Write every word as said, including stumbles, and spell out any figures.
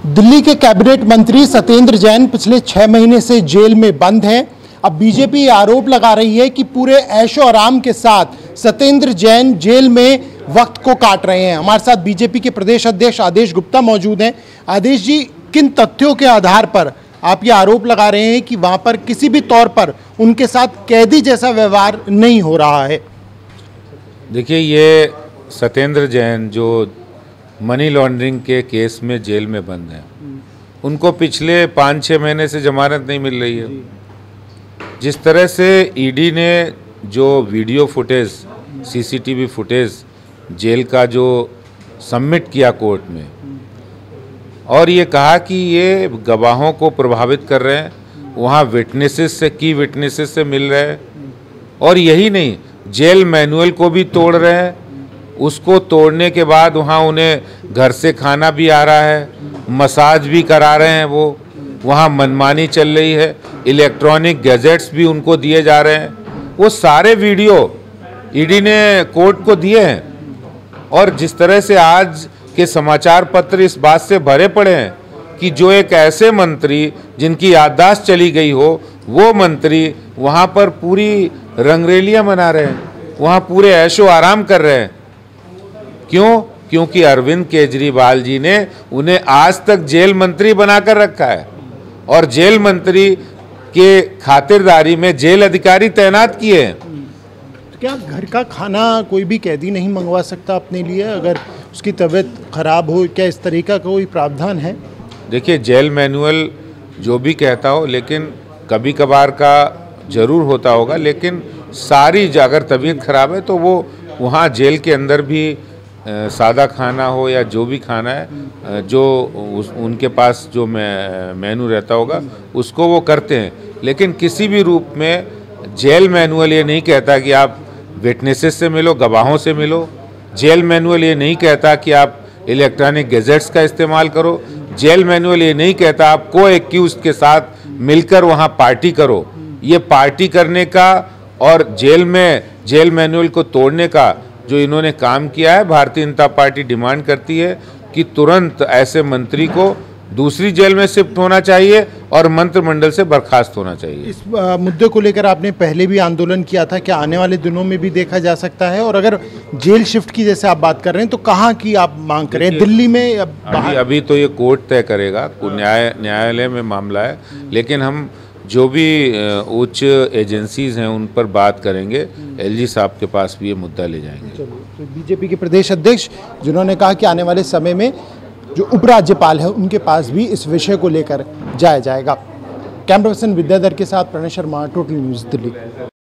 दिल्ली के कैबिनेट मंत्री सत्येंद्र जैन पिछले छह महीने से जेल में बंद हैं। अब बीजेपी आरोप लगा रही है कि पूरे ऐशो आराम के साथ सत्येंद्र जैन जेल में वक्त को काट रहे हैं। हमारे साथ बीजेपी के प्रदेश अध्यक्ष आदेश गुप्ता मौजूद हैं। आदेश जी, किन तथ्यों के आधार पर आप ये आरोप लगा रहे हैं कि वहां पर किसी भी तौर पर उनके साथ कैदी जैसा व्यवहार नहीं हो रहा है? देखिए, ये सत्येंद्र जैन जो मनी लॉन्ड्रिंग के केस में जेल में बंद हैं, उनको पिछले पाँच छः महीने से जमानत नहीं मिल रही है। जिस तरह से ईडी ने जो video footage, CCTV footage jail का जो सबमिट किया कोर्ट में, और ये कहा कि ये गवाहों को प्रभावित कर रहे हैं, वहाँ विटनेसेस से की विटनेसेस से मिल रहे हैं, और यही नहीं, जेल मैनुअल को भी तोड़ रहे हैं। उसको तोड़ने के बाद वहाँ उन्हें घर से खाना भी आ रहा है, मसाज भी करा रहे हैं, वो वहाँ मनमानी चल रही है, इलेक्ट्रॉनिक गैजेट्स भी उनको दिए जा रहे हैं। वो सारे वीडियो ईडी ने कोर्ट को दिए हैं। और जिस तरह से आज के समाचार पत्र इस बात से भरे पड़े हैं कि जो एक ऐसे मंत्री जिनकी याददाश्त चली गई हो, वो मंत्री वहाँ पर पूरी रंगरेलियाँ मना रहे हैं, वहाँ पूरे ऐशो आराम कर रहे हैं। क्यों? क्योंकि अरविंद केजरीवाल जी ने उन्हें आज तक जेल मंत्री बनाकर रखा है, और जेल मंत्री के खातिरदारी में जेल अधिकारी तैनात किए हैं। तो क्या घर का खाना कोई भी कैदी नहीं मंगवा सकता अपने लिए अगर उसकी तबीयत खराब हो? क्या इस तरीका का कोई प्रावधान है? देखिए, जेल मैनुअल जो भी कहता हो, लेकिन कभी कभार का जरूर होता होगा, लेकिन सारी अगर तबीयत खराब है तो वो वहाँ जेल के अंदर भी सादा खाना हो या जो भी खाना है, जो उस, उनके पास जो मेनू रहता होगा उसको वो करते हैं। लेकिन किसी भी रूप में जेल मैनुअल ये नहीं कहता कि आप विटनेसेस से मिलो, गवाहों से मिलो। जेल मैनुअल ये नहीं कहता कि आप इलेक्ट्रॉनिक गैजेट्स का इस्तेमाल करो। जेल मैनुअल ये नहीं कहता आप को एक्यूज के साथ मिलकर वहाँ पार्टी करो। ये पार्टी करने का और जेल में जेल मैनुअल को तोड़ने का जो इन्होंने काम किया है, भारतीय जनता पार्टी डिमांड करती है कि तुरंत ऐसे मंत्री को दूसरी जेल में शिफ्ट होना चाहिए और मंत्रिमंडल से बर्खास्त होना चाहिए। इस मुद्दे को लेकर आपने पहले भी आंदोलन किया था, क्या आने वाले दिनों में भी देखा जा सकता है? और अगर जेल शिफ्ट की जैसे आप बात कर रहे हैं तो कहाँ की आप मांग कर रहे हैं, दिल्ली में या अभी, अभी तो ये कोर्ट तय करेगा, न्याय न्यायालय में मामला है, लेकिन हम जो भी उच्च एजेंसीज हैं उन पर बात करेंगे। एलजी साहब के पास भी ये मुद्दा ले जाएंगे। तो बीजेपी के प्रदेश अध्यक्ष जिन्होंने कहा कि आने वाले समय में जो उपराज्यपाल है उनके पास भी इस विषय को लेकर जाया जाएगा। कैमरा पर्सन विद्याधर के साथ प्रणय शर्मा, टोटल न्यूज़ दिल्ली।